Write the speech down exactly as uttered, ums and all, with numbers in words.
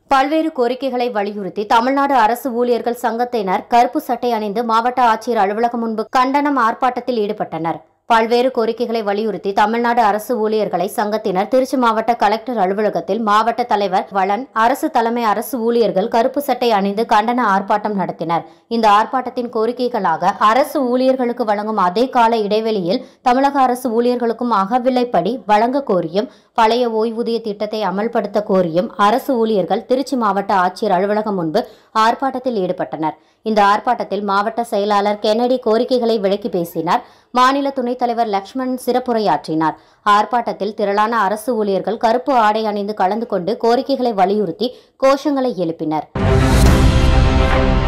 பல்வேறு கோரிக்கைகளை வலியுறுத்தி தமிழ்நாடு அரசு ஊழியர்கள் சங்கத்தினர் கருப்பு சட்டை அணிந்து மாவட்ட ஆட்சியர் அலுவலகம் முன்பு கண்டனம் ஆர்ப்பாட்டத்தில் ஈடுபட்டனர். பல்வேறு கோரிக்கைகளை வலியுறுத்தி தமிழ்நாடு அரசு ஊழியர்களை சங்கத்தினர் திருச்சி மாவட்ட கலெக்டர் அலுவலகத்தில் மாவட்ட தலைவர் வளன், அரசு தலைமை அரசு ஊழியர்கள் கருப்பு சட்டை அணிந்து கண்டன ஆர்ப்பாட்டம் நடத்தினர். இந்த ஆர்ப்பாட்டத்தின் கோரிக்கைகளாக அரசு ஊழியர்களுக்கு வழங்கும் அதே கால இடைவெளியில் தமிழக அரசு ஊழியர்களுக்கும் அகவிலைப்படி வழங்க கோரியும், பழைய ஓய்வூதிய திட்டத்தை அமல்படுத்த கோரியும் அரசு ஊழியர்கள் திருச்சி மாவட்ட ஆட்சியர் அலுவலகம் முன்பு ஆர்ப்பாட்டத்தில் ஈடுபட்டனர். இந்த ஆர்ப்பாட்டத்தில் மாவட்ட செயலாளர் கென்னடி கோரிக்கைகளை விளக்கி பேசினார். மாநில துணைத் தலைவர் லட்சுமணன் சிறப்புரையாற்றினார். ஆர்ப்பாட்டத்தில் திரளான அரசு ஊழியர்கள் கருப்பு ஆடை அணிந்து கலந்து கொண்டு கோரிக்கைகளை வலியுறுத்தி கோஷங்களை எழுப்பினர்.